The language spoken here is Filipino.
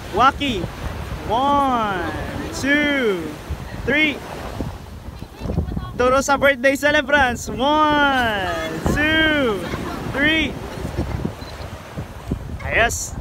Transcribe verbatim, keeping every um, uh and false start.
Waki. One, two, three. Turo sa birthday celebrants. One, two, three. Ayos.